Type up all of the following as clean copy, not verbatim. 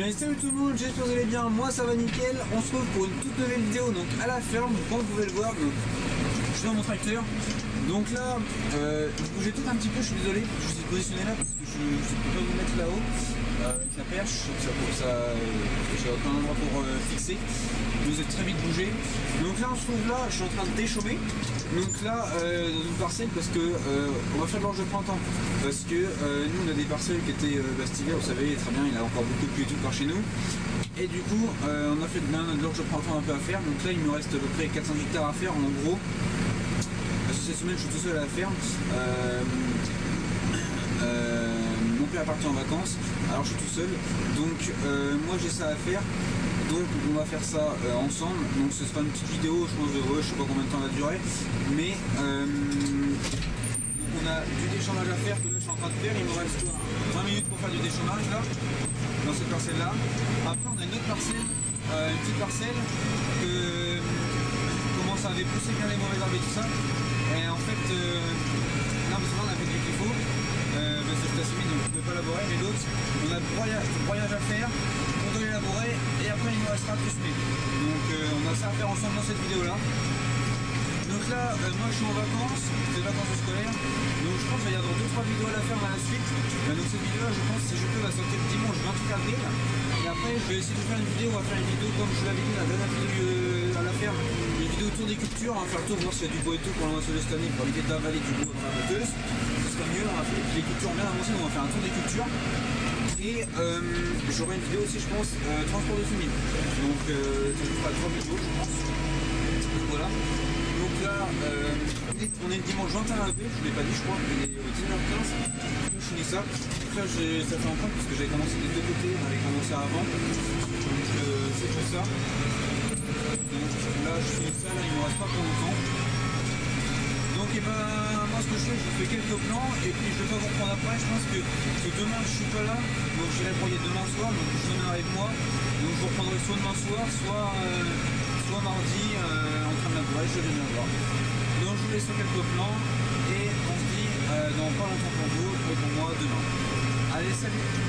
Bien, salut tout le monde, j'espère que vous allez bien, moi ça va nickel. On se retrouve pour une toute nouvelle vidéo donc à la ferme, comme vous pouvez le voir. Donc, je suis dans mon tracteur. Donc là, vous bougez tout un petit peu, je suis désolé, je suis positionné là parce que je ne peux pas vous mettre là-haut avec la perche, j'ai aucun endroit pour fixer. Vous êtes très vite bougé. Donc là on se trouve là, je suis en train de déchaumer. Donc là dans une parcelle parce que on va faire de l'orge de printemps. Parce que nous on a des parcelles qui étaient cet hiver, vous savez très bien, il y a encore beaucoup de pluie et tout par chez nous. Et du coup on a fait de l'orge de printemps un peu à faire. Donc là il me reste à peu près 400 hectares à faire en gros. Cette semaine je suis tout seul à la ferme. Mon père est parti en vacances, alors je suis tout seul. Donc moi j'ai ça à faire. Donc on va faire ça ensemble. Donc ce sera une petite vidéo, je pense je sais pas combien de temps elle va durer. Mais donc on a du déchômage à faire que là je suis en train de faire. Il me reste 20 minutes pour faire du déchômage là, dans cette parcelle là. Après on a une autre parcelle, une petite parcelle que ça avait poussé bien les mauvaises herbes et tout ça. Et en fait, là on a fait du qu'il faut. C'est assez vite donc on ne pouvait pas labourer, mais d'autres, on a du broyage à faire, on doit les labourer et après il nous restera tout semer. Donc on a ça à faire ensemble dans cette vidéo là. Donc là, moi je suis en vacances, c'est les vacances scolaires, donc je pense qu'il va y avoir 2-3 vidéos à la faire à la suite. Donc cette vidéo là, je pense si je peux, va sortir le dimanche 28 avril. Et après, je vais essayer de faire une vidéo, on va faire une vidéo comme je l'avais dit la dernière vidéo à la ferme, une vidéo autour des cultures, on va faire le tour, voir s'il y a du bois et tout pour lancer cette année, pour éviter d'avaler du bois dans la batteuse. Ce sera mieux, on va faire les cultures bien avancées, donc on va faire un tour des cultures. Et j'aurai une vidéo aussi, je pense, transport de semis. Donc ça vous fera 3 vidéos, je pense. Donc voilà. Donc là, on est le dimanche 21 avril, je ne l'ai pas dit, je crois, il est 19h15. Je finis ça. Donc là, ça fait en compte parce que j'avais commencé des deux côtés, on avait commencé avant. Donc c'est tout ça. Donc là, je finis ça, là, il ne me reste pas pour longtemps. Donc moi ce que je fais, je fais quelques plans et puis je vais pas vous reprendre après. Je pense que demain je suis pas là, donc j'irai broyer demain soir, donc je vous avec moi. Donc je vous reprendrai soit demain soir, soit mardi en train de labourer, je viens voir. Donc je vous laisse sur quelques plans et on se dit dans pas longtemps pour vous et pour moi demain. Allez, salut!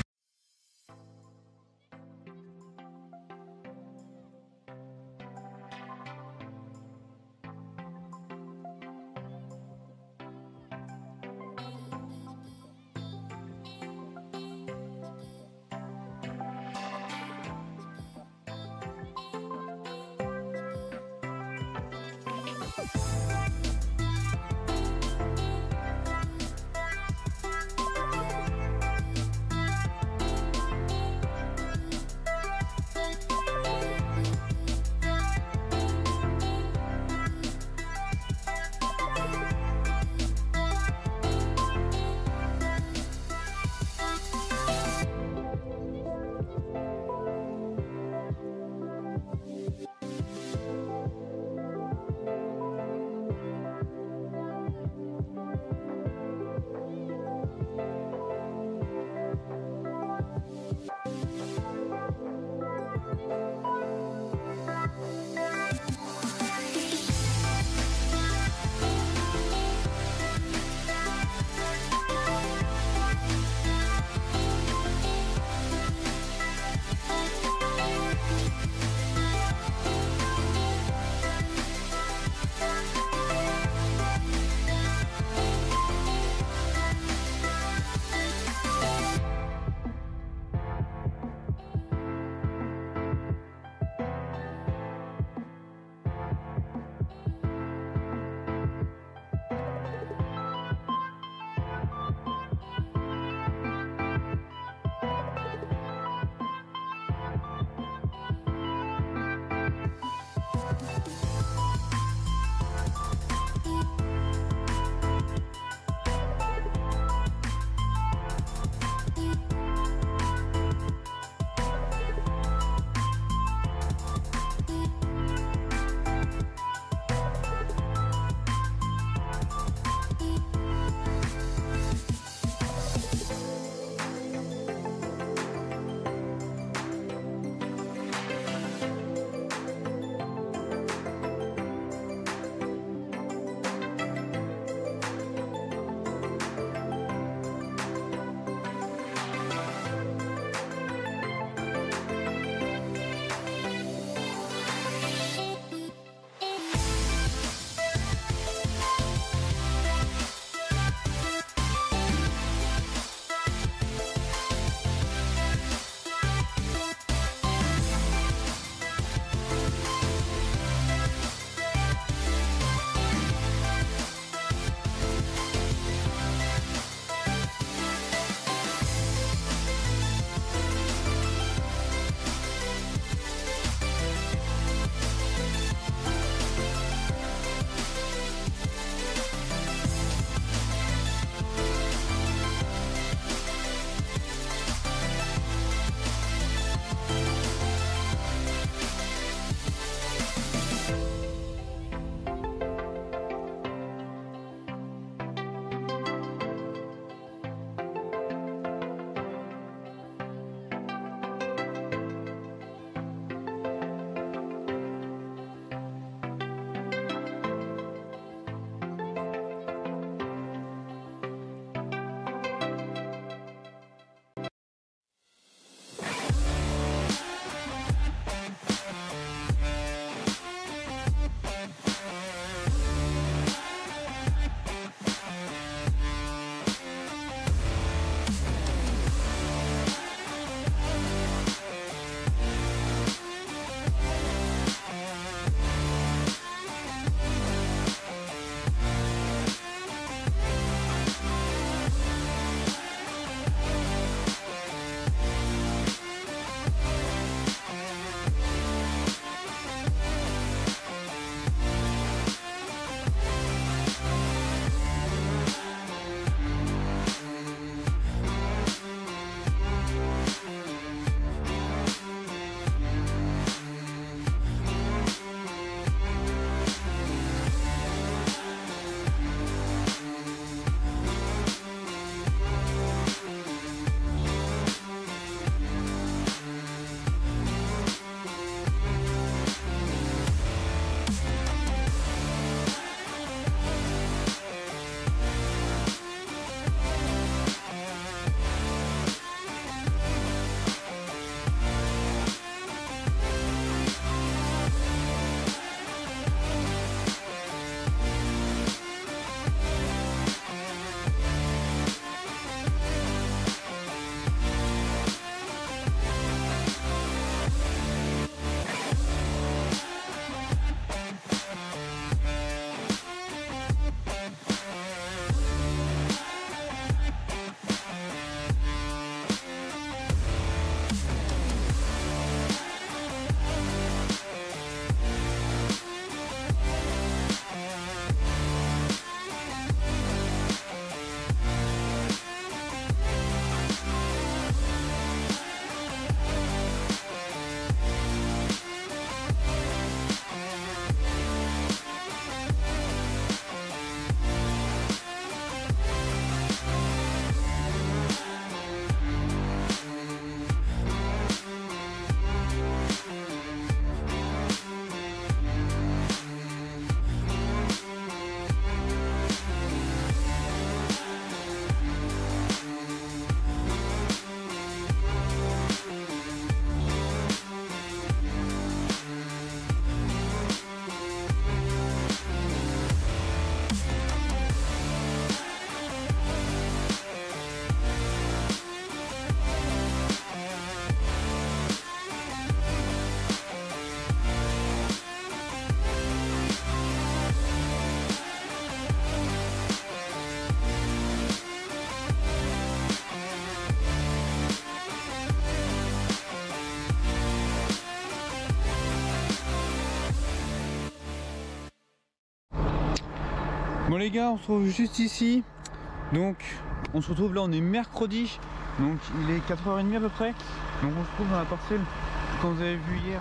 Bon les gars, on se retrouve juste ici. Donc on se retrouve là, on est mercredi. Donc il est 4h30 à peu près. Donc on se trouve dans la parcelle quand vous avez vu hier,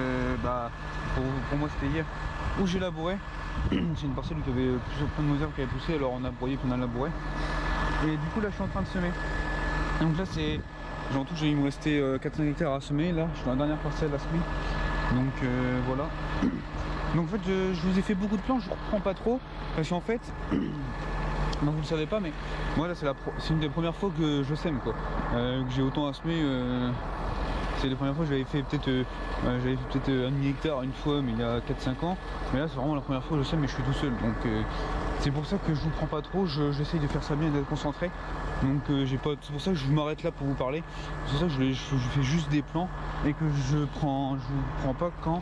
pour moi c'était hier, où j'ai labouré. C'est une parcelle où il y avait plein de herbes qui avaient poussé, alors on a broyé puis on a labouré. Et du coup là je suis en train de semer. Donc là c'est, en tout il me restait 4 hectares à semer. Là je suis dans la dernière parcelle à semer. Donc voilà. Donc en fait je vous ai fait beaucoup de plans, je ne reprends pas trop. Parce qu'en fait, non, vous le savez pas, mais moi là c'est une des premières fois que je sème quoi. Que j'ai autant à semer. C'est la première fois que j'avais fait peut-être un demi-hectare une fois, mais il y a 4-5 ans. Mais là c'est vraiment la première fois que je sème, mais je suis tout seul. Donc c'est pour ça que je vous prends pas trop, j'essaye de faire ça bien et d'être concentré. Donc c'est pour ça que je m'arrête là pour vous parler. C'est pour ça que je fais juste des plans et que je vous prends pas quand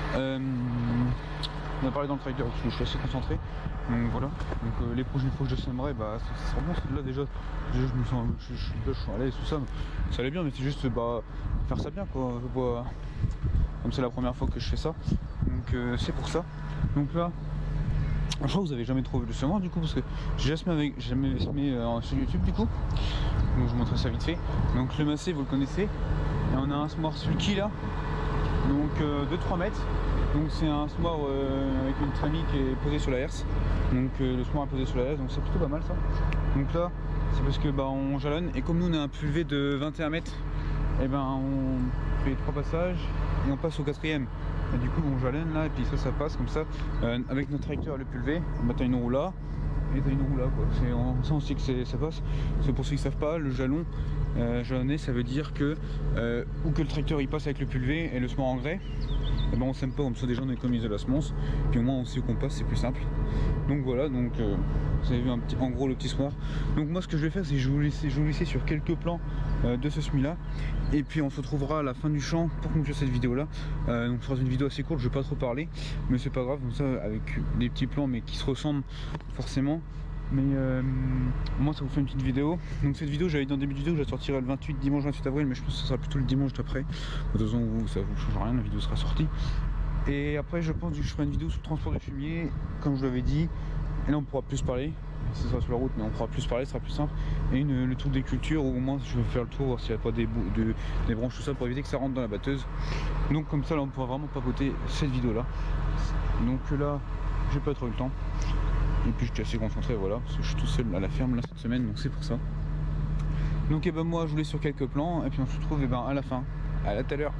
on a parlé dans le tracteur parce que je suis assez concentré. Donc voilà, donc les prochaines fois que je sèmerai, bah ça sera bon. Là déjà je me sens, je suis à l'aise, tout ça, ça allait bien, mais c'est juste faire ça bien quoi. Comme c'est la première fois que je fais ça, donc c'est pour ça. Donc là, je crois que vous avez jamais trouvé le semoir du coup, parce que j'ai jamais semé sur YouTube du coup. Donc je vous montrerai ça vite fait. Donc le Massey vous le connaissez, et on a un semoir Sulky là, donc de 3 mètres. Donc c'est un semoir avec une trémie qui est posée sur la herse. Donc le semoir est posé sur la herse, donc c'est plutôt pas mal ça. Donc là c'est parce que on jalonne, et comme nous on a un pulvé de 21 mètres, et on fait 3 passages et on passe au 4ème. Et du coup on jalonne là, et puis ça passe comme ça avec notre tracteur le pulvé. T'as une roue là et t'as une roue là quoi. On sent aussi que ça passe. C'est pour ceux qui savent pas, le jalon, jalonner ça veut dire que ou que le tracteur il passe avec le pulvé et le semoir en grès, et on sème pas, comme ça déjà on économise de la semence, puis au moins on sait où qu'on passe, c'est plus simple. Donc voilà, donc vous avez vu en gros le petit semoir. Donc moi ce que je vais faire, c'est que je vais vous laisser sur quelques plans de ce semis là, et puis on se retrouvera à la fin du champ pour conclure cette vidéo là. Donc ce sera une vidéo assez courte, je vais pas trop parler, mais c'est pas grave, comme ça avec des petits plans mais qui se ressemblent forcément. Mais moi ça vous fait une petite vidéo. Donc cette vidéo, j'avais dit en début de vidéo que je la sortirai le dimanche 28 avril, mais je pense que ce sera plutôt le dimanche d'après. De toute façon ça vous change rien, la vidéo sera sortie. Et après je pense que je ferai une vidéo sur le transport de fumier, comme je l'avais dit. Et là on pourra plus parler, ce sera sur la route, mais on pourra plus parler, ce sera plus simple. Et le tour des cultures, où au moins je vais faire le tour, voir s'il n'y a pas des branches, tout ça, pour éviter que ça rentre dans la batteuse. Donc comme ça là on pourra vraiment papoter cette vidéo là. Donc là j'ai pas trop eu le temps. Et puis je suis assez concentré, voilà, parce que je suis tout seul à la ferme là cette semaine, donc c'est pour ça. Donc moi je vous laisse sur quelques plans, et puis on se retrouve à la fin. À tout à l'heure.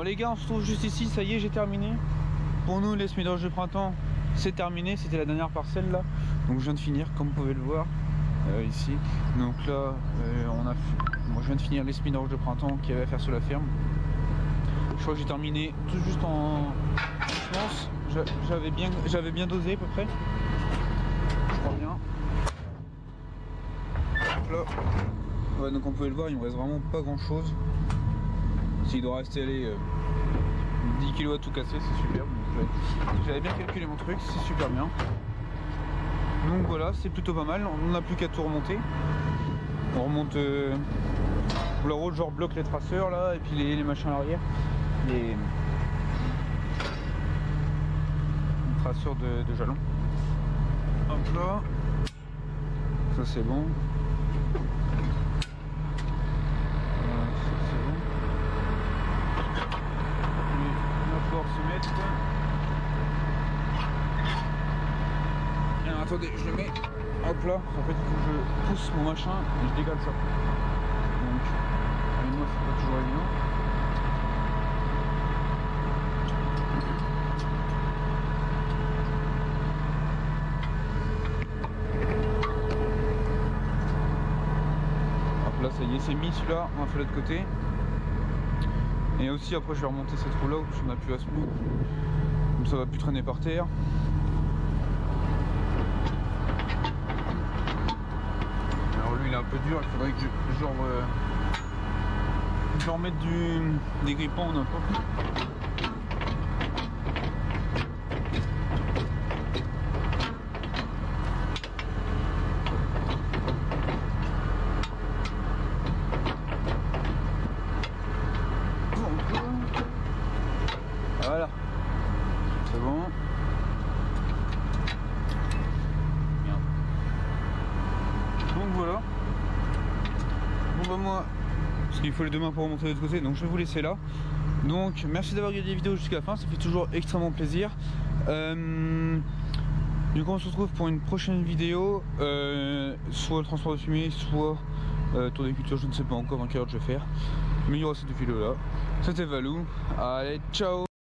Bon les gars, on se retrouve juste ici, ça y est, j'ai terminé. Pour nous, les semis d'orge de printemps, c'est terminé, c'était la dernière parcelle là. Donc je viens de finir, comme vous pouvez le voir ici. Donc là, moi je viens de finir les semis d'orge de printemps qu'il y avait à faire sur la ferme. Je crois que j'ai terminé tout juste en... Je pense, j'avais bien dosé à peu près. Je crois bien. Hop là. Ouais, donc on pouvait le voir, il me reste vraiment pas grand chose. S'il doit rester aller 10 kg à tout casser, c'est super. J'avais bien calculé mon truc, c'est super bien. Donc voilà, c'est plutôt pas mal. On n'a plus qu'à tout remonter. On remonte le road, genre bloque les traceurs là, et puis les machins à l'arrière. Les traceurs de jalons. Hop là. Ça c'est bon. Se mettre. Alors, attendez, je le mets. Hop là. En fait, il faut que je pousse mon machin et je dégale ça. Donc, avec moi, c'est pas toujours évident. Hop là, ça y est, c'est mis celui-là. On va faire l'autre côté. Et aussi après je vais remonter cette roue là où on a plus à se mettre. Comme ça va plus traîner par terre. Alors lui il est un peu dur, il faudrait que je remette des grippants ou n'importe. Voilà, c'est bon. Bien. Donc voilà. Bon bah moi, parce qu'il faut les deux mains pour remonter de l'autre côté, donc je vais vous laisser là. Donc merci d'avoir regardé la vidéo jusqu'à la fin, ça fait toujours extrêmement plaisir. Du coup on se retrouve pour une prochaine vidéo, soit le transport de fumier, soit tour des cultures, je ne sais pas encore dans quelle heure je vais faire. Mais il y aura ces deux vidéos là. C'était Valou, allez ciao.